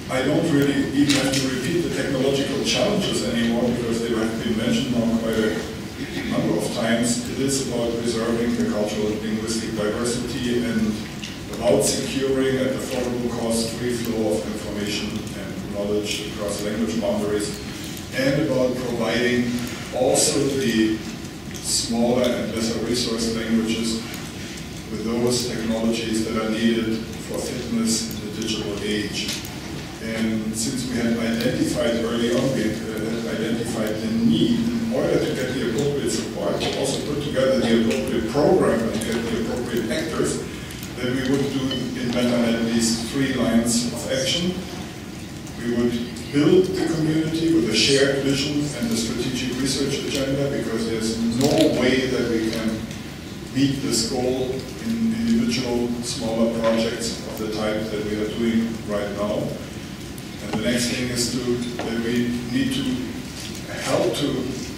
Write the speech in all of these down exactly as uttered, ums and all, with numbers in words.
I don't really even have to repeat the technological challenges anymore because they have been mentioned now quite a number of times. It is about preserving the cultural and linguistic diversity and about securing at affordable cost free flow of information and knowledge across language boundaries, and about providing also the smaller and lesser resource languages with those technologies that are needed for fitness in the digital age. And since we had identified early on, we had identified the need in order to get the appropriate support, to also put together the appropriate program and get the appropriate actors, that we would do in MetaNet these three lines of action. We would build the community with a shared vision and a strategic research agenda, because there's no way that we can meet this goal in individual smaller projects of the type that we are doing right now. And the next thing is to, that we need to help to,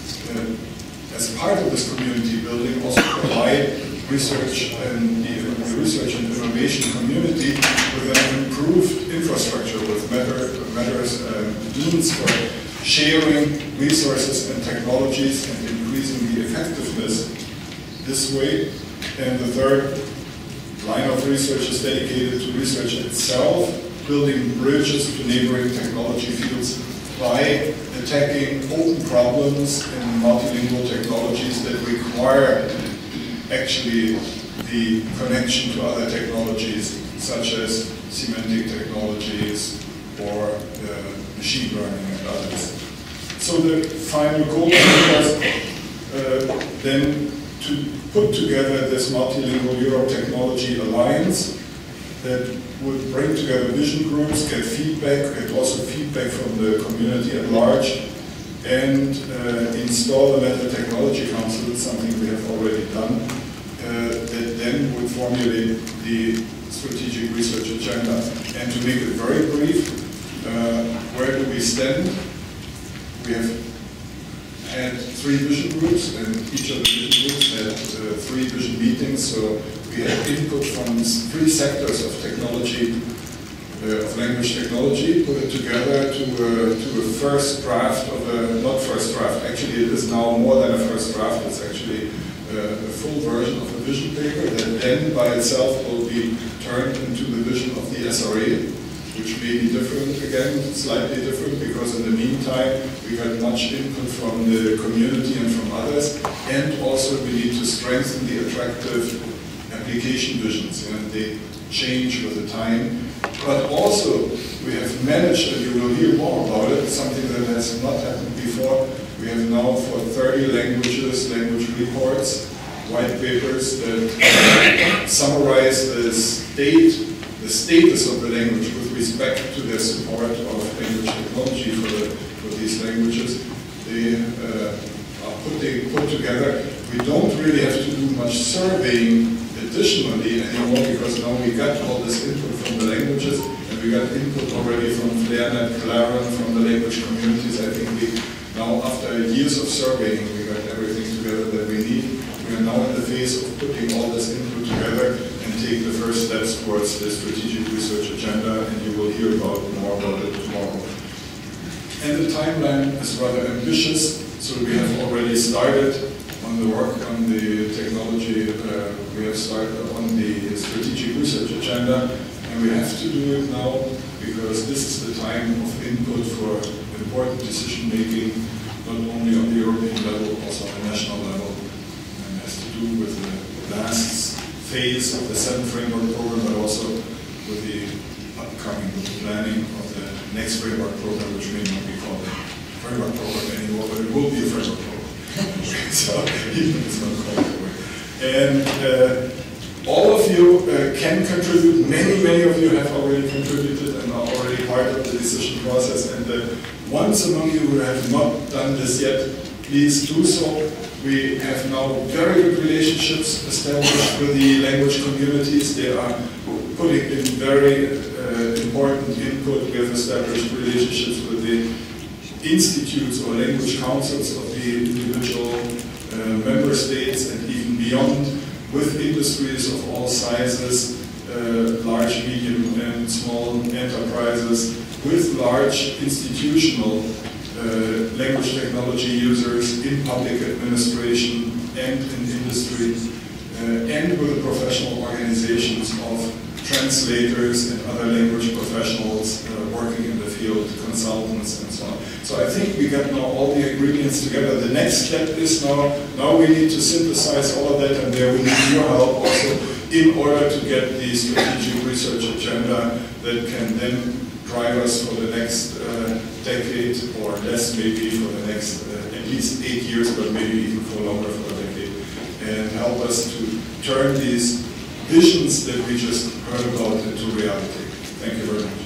uh, as part of this community building, also provide research and the, the research and information community with an improved infrastructure, with matter, matters, uh, means for sharing resources and technologies and increasing the effectiveness this way. And the third line of research is dedicated to research itself, building bridges to neighboring technology fields by attacking open problems in multilingual technologies that require actually the connection to other technologies, such as semantic technologies or uh, machine learning and others. So the final goal was uh, then to put together this Multilingual Europe Technology Alliance that would bring together vision groups, get feedback, get also feedback from the community at large, and uh, install a Meta Technology Council, something we have already done, uh, that then would formulate the strategic research agenda. And to make it very brief, uh, where do we stand? We have had three vision groups, and each of the vision groups had uh, three vision meetings, so we had input from three sectors of technology, uh, of language technology, put it together to, uh, to a first draft of a, not first draft, actually it is now more than a first draft, it's actually uh, a full version of a vision paper that then by itself will be turned into the vision of the S R A, which may be different again, slightly different, because in the meantime we got much input from the community and from others, and also we need to strengthen the attractive application visions, and they change with the time. But also, we have managed, and you will hear more about it, something that has not happened before. We have now for thirty languages, language reports, white papers that summarize the state, the status of the language with respect to their support of language technology for, the, for these languages. They uh, are put, they put together. We don't really have to do much surveying additionally anymore, because now we got all this input from the languages, and we got input already from FlairNet, Claron, from the language communities. I think we now, after years of surveying, we got everything together that we need. We are now in the phase of putting all this input together and take the first steps towards the strategic research agenda, and you will hear about more about it tomorrow. And the timeline is rather ambitious, so we have already started on the work on the technology, uh, we have started on the strategic research agenda, and we have to do it now because this is the time of input for important decision making, not only on the European level, also on the national level, and has to do with the last phase of the seventh framework program, but also with the upcoming with the planning of the next framework program, which may not be called a framework program anymore, but it will be a framework program. So even it's not called that way. And uh, all of you uh, can contribute. Many, many of you have already contributed and are already part of the decision process. And the ones among you who have not done this yet, please do so. We have now very good relationships established with the language communities. They are putting in very uh, important input. We have established relationships with the institutes or language councils of the individual uh, member states and even beyond, with industries of all sizes, uh, large, medium and small enterprises, with large institutional uh, language technology users in public administration and in industry, uh, and with the professional organizations of translators and other language professionals uh, working in the field, consultants and so on. So I think we got now all the ingredients together. The next step is now, now we need to synthesize all of that, and there we need your help also in order to get the strategic research agenda that can then drive us for the next uh, decade or less, maybe for the next uh, at least eight years, but maybe even for longer for a decade, and help us to turn these visions that we just heard about into reality. Thank you very much.